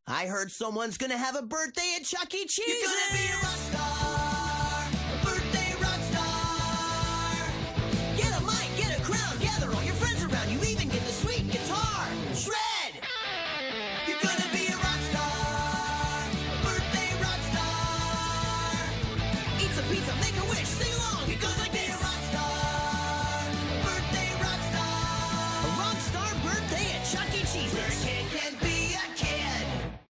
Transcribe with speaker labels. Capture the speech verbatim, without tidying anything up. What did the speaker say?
Speaker 1: I heard someone's gonna have a birthday at Chuck E. Cheese.
Speaker 2: You're gonna be a rock